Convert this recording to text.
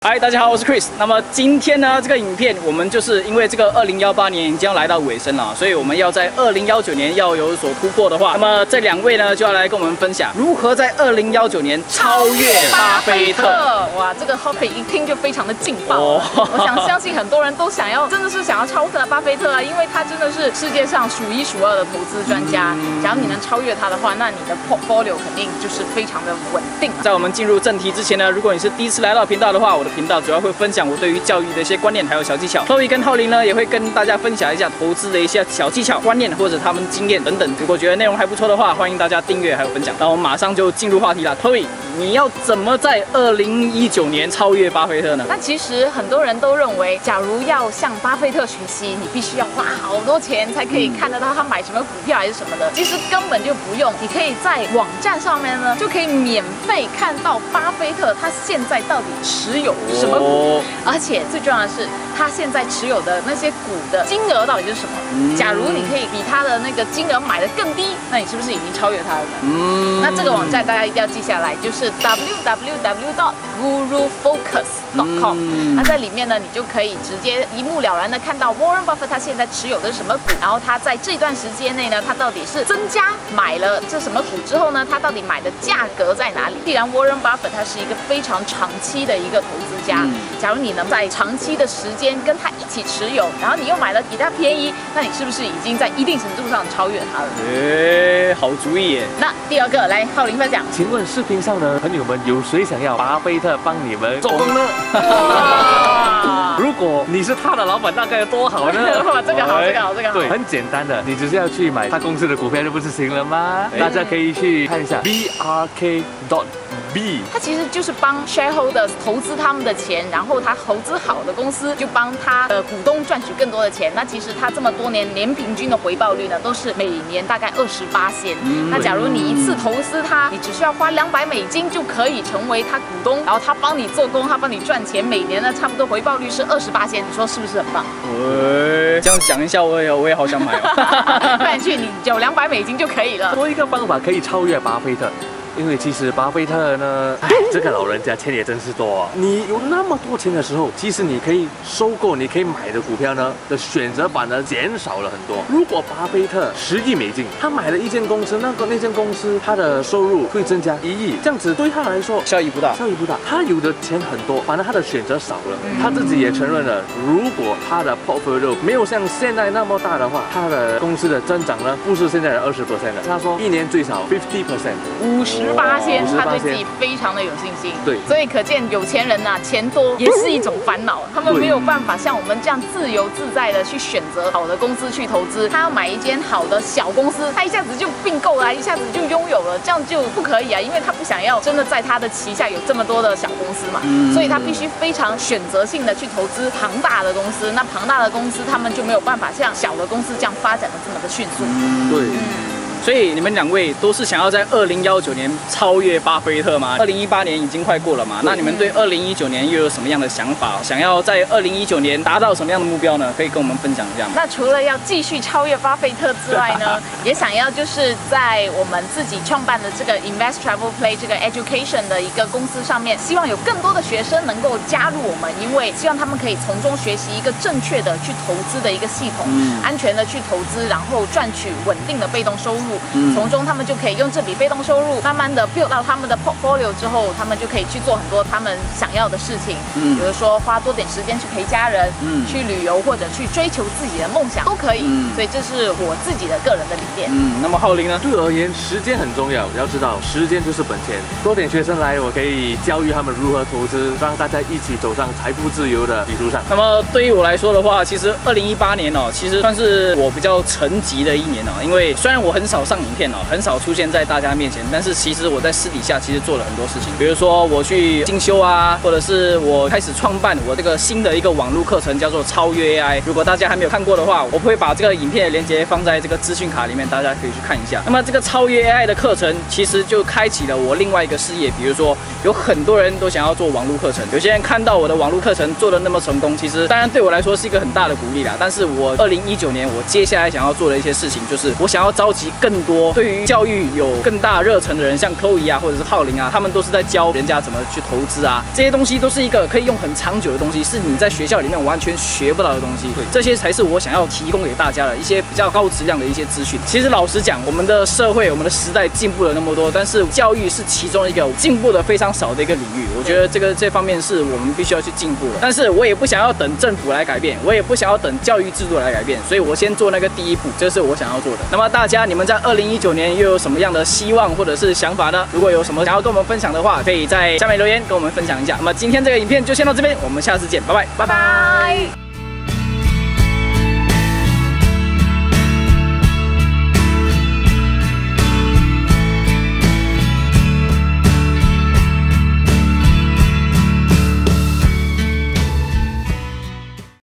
嗨，大家好，我是 Chris。那么今天呢，这个影片我们就是因为这个2018年已经要来到尾声了，所以我们要在2019年要有所突破的话，那么这两位呢就要来跟我们分享如何在2019年超越巴菲特。 哇，这个 topic 一听就非常的劲爆。我相信很多人都想要，真的是想要超越巴菲特啊，因为他真的是世界上数一数二的投资专家。假如你能超越他的话，那你的 portfolio 肯定就是非常的稳定。 在我们进入正题之前呢，如果你是第一次来到频道的话，我的频道主要会分享我对于教育的一些观念还有小技巧。Chloe 跟浩林呢也会跟大家分享一下投资的一些小技巧、观念或者他们经验等等。如果觉得内容还不错的话，欢迎大家订阅还有分享。那我们马上就进入话题了。Chloe， 你要怎么在2019年超越巴菲特呢？ 那其实很多人都认为，假如要向巴菲特学习，你必须要花好多钱才可以看得到他买什么股票还是什么的。其实根本就不用，你可以在网站上面呢就可以免费看到巴菲特他现在到底持有什么股，而且最重要的是，他现在持有的那些股的金额到底是什么？假如你可以比他的那个金额买的更低，那你是不是已经超越他了呢？那这个网站大家一定要记下来，就是 www.gurufocus.com。那在里面呢，你就可以直接一目了然的看到 Warren Buffett 他现在持有的是什么股，然后他在这段时间内呢，他到底是增加买了这什么股之后呢，他到底买的价格在哪里？既然 Warren Buffett 他是一个非常长期的一个投资家，假如你能在长期的时间跟他一起持有，然后你又买了比他便宜，那你是不是已经在一定程度上超越他了？ 好主意耶！ 那第二个来浩林分享， 请问视频上的朋友们有谁想要巴菲特帮你们做工呢？如果你是他的老板，那该有多好呢？ 这个好，这个好，这个好。 对，很简单的，你只是要去买他公司的股票就不是行了吗？大家可以去看一下 BRK.B， 他其实就是帮 shareholders 投资他们的钱，然后他投资好的公司就帮他的股东赚取更多的钱。那其实他这么多年年平均的回报率呢，都是每年大概28%。那假如你一次投资他，你只需要花$200就可以成为他股东，然后他帮你做工，他帮你赚钱，每年呢差不多回报率是28%，你说是不是很棒？ 这样讲一下，我也好想买哦。 不然去你有$200就可以了。 多一个方法可以超越巴菲特。因为其实巴菲特呢，这个老人家钱也真是多啊。你有那么多钱的时候，其实你可以收购、你可以买的股票呢的选择反而减少了很多。如果巴菲特$10亿，他买了一间公司，那间公司他的收入会增加1亿，这样子对他来说效益不大。 他有的钱很多，反而他的选择少了。他自己也承认了，如果他的 portfolio 没有像现在那么大的话，他的公司的增长呢不是现在的20%了。他说一年最少50%。 他对自己非常的有信心， 对， 所以可见有钱人呐，钱多也是一种烦恼，他们没有办法像我们这样自由自在的去选择好的公司去投资。他要买一间好的小公司，他一下子就并购了，一下子就拥有了，这样就不可以啊，因为他不想要真的在他的旗下有这么多的小公司嘛，所以他必须非常选择性的去投资庞大的公司。那庞大的公司，他们就没有办法像小的公司这样发展的这么的迅速。 对。 所以你们两位都是想要在2019年超越巴菲特吗？2018年已经快过了嘛，那你们对2019年又有什么样的想法？想要在2019年达到什么样的目标呢？可以跟我们分享一下吗？ 那除了要继续超越巴菲特之外呢，也想要就是在我们自己创办的这个 Invest Travel Play 这个 education 的一个公司上面，希望有更多的学生能够加入我们，因为希望他们可以从中学习一个正确的去投资的一个系统，安全的去投资，然后赚取稳定的被动收入。从中他们就可以用这笔被动收入慢慢的 build 到他们的 portfolio 之后，他们就可以去做很多他们想要的事情，比如说花多点时间去陪家人，去旅游或者去追求自己的梦想都可以。所以这是我自己的个人的理念。 那么浩林呢？ 对我而言，时间很重要，要知道时间就是本钱。多点学生来，我可以教育他们如何投资，让大家一起走上财富自由的旅途上。 那么对于我来说的话，其实2018年哦，其实算是我比较沉寂的一年哦，因为虽然我很少上影片哦，很少出现在大家面前，但是其实我在私底下其实做了很多事情，比如说我去进修啊，或者是我开始创办我这个新的一个网络课程，叫做超越 AI。如果大家还没有看过的话，我会把这个影片的链接放在这个资讯卡里面，大家可以去看一下。那么这个超越 AI 的课程，其实就开启了我另外一个事业，比如说有很多人都想要做网络课程，有些人看到我的网络课程做得那么成功，其实当然对我来说是一个很大的鼓励啦。但是我2019年我接下来想要做的一些事情，就是我想要召集更更多对于教育有更大热忱的人，像 Chloe 啊，或者是浩林啊，他们都是在教人家怎么去投资啊，这些东西都是一个可以用很长久的东西，是你在学校里面完全学不到的东西。对，这些才是我想要提供给大家的一些比较高质量的一些资讯。其实老实讲，我们的社会、我们的时代进步了那么多，但是教育是其中一个进步的非常少的一个领域。我觉得这方面是我们必须要去进步的。但是我也不想要等政府来改变，我也不想要等教育制度来改变，所以我先做那个第一步，这是我想要做的。那么大家，你们在2019年又有什么样的希望或者是想法呢？如果有什么想要跟我们分享的话，可以在下面留言跟我们分享一下。那么今天这个影片就先到这边，我们下次见，拜拜，拜拜。